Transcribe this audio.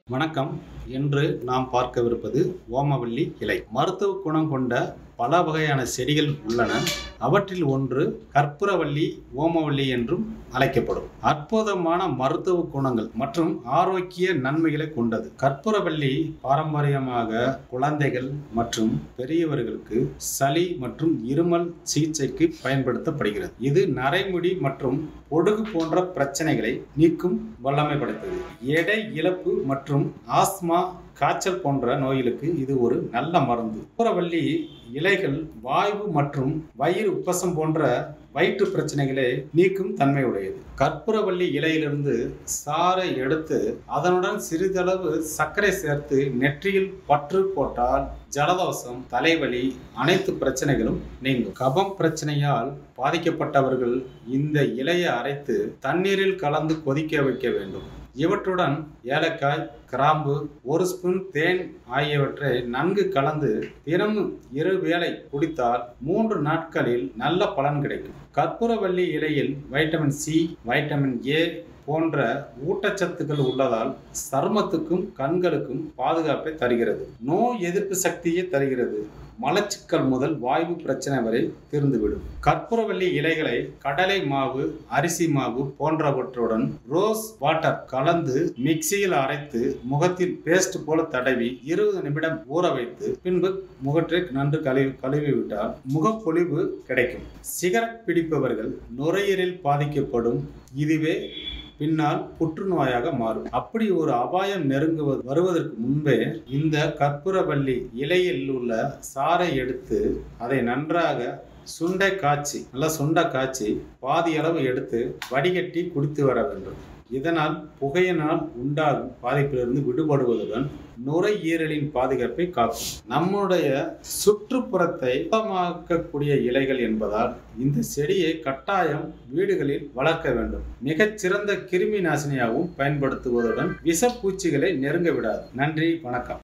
வணக்கம். இன்று நாம் பார்க்கவிருப்பது ஓமவல்லி இலை. மருத்துவ குணம் கொண்ட பல வகையான செடிகள் உள்ளன. அவற்றில் ஒன்று கற்பூரவல்லி, ஓமவல்லி என்றும் அழைக்கப்படும். அற்புதமான மருத்துவ குணங்கள் மற்றும் ஆரோக்கிய நன்மைகளை கொண்டது. கற்பூரவல்லி பாரம்பரியமாக குழந்தைகள் மற்றும் பெரியவர்களுக்கு சளி மற்றும் இருமல் சிகிச்சைக்கு பயன்படுத்தப்படுகிறது. இது நரைமுடி மற்றும் பொடுகு போன்ற பிரச்சனைகளை நீக்கும் வல்லமை படைத்தது. எடை இழப்பு மற்றும் ஆஸ்மா, காய்ச்சல் போன்ற நோய்களுக்கு இது ஒரு நல்ல மருந்து. கற்பூரவல்லி இலைகள் வாய்வு மற்றும் வயிறு உப்பசம் போன்ற வயிற்று பிரச்சனைகளை நீக்கும் தன்மை உடையது. கற்பூரவல்லி இலையிலிருந்து சாறை எடுத்து அதனுடன் சிறிதளவு சர்க்கரை சேர்த்து நெற்றியில் பற்று போட்டால் ஜலதோஷம், தலைவலி, அனைத்து பிரச்சனைகளும் நீங்கும். கபம் பிரச்சனையால் பாதிக்கப்பட்டவர்கள் இந்த இலையை அரைத்து தண்ணீரில் கலந்து கொதிக்க வைக்க வேண்டும். இவற்றுடன் ஏலக்காய், கிராம்பு, ஒரு ஸ்பூன் தேன் ஆகியவற்றை நன்கு கலந்து தினமும் 2 வேளை குடித்தால் 3 நாட்களில் நல்ல பலன் கிடைக்கும். கற்பூரவல்லி இலையில் வைட்டமின் சி, வைட்டமின் ஏ போன்ற ஊட்டச்சத்துக்கள் உள்ளதால் சருமத்துக்கும் கண்களுக்கும் பாதுகாப்பை தருகிறது. நோய் எதிர்ப்பு சக்தியை தருகிறது. மலச்சிக்கல் முதல் வாய்வு பிரச்சனை வரை தீர்ந்துவிடும். கற்பூரவல்லி இலைகளை கடலை மாவு, அரிசி மாவு போன்றவற்றுடன் ரோஸ் வாட்டர் கலந்து மிக்சியில் அரைத்து முகத்தில் பேஸ்ட் போல தடவி 20 நிமிடம் ஊற வைத்து பின்பு முகத்தை நன்கு கழுவி விட்டால் முகப்பொலிவு கிடைக்கும். சிகரெட் பிடிப்பவர்கள் நுரையீரல் பாதிக்கப்படும். இதுவே பின்னால் புற்றுநோயாக மாறும். அப்படி ஒரு அபாயம் வருவதற்கு முன்பே இந்த கற்பூரவல்லி இலையில் உள்ள சாறை எடுத்து அதை நன்றாக சுண்டை காய்ச்சி பாதி அளவு எடுத்து வடிகட்டி குடித்து வர வேண்டும். இதனால் புகையினால் உண்டாகும் பாதிப்பிலிருந்து விடுபடுவதுடன் நுரையீரலின் பாதுகாப்பை காக்கும். நம்முடைய சுற்றுப்புறத்தை சுத்தமாக்கக்கூடிய இலைகள் என்பதால் இந்த செடியை கட்டாயம் வீடுகளில் வளர்க்க வேண்டும். மிகச்சிறந்த கிருமி நாசினியாகவும் பயன்படுத்துவதுடன் விஷப்பூச்சிகளை நெருங்க விடாது. நன்றி, வணக்கம்.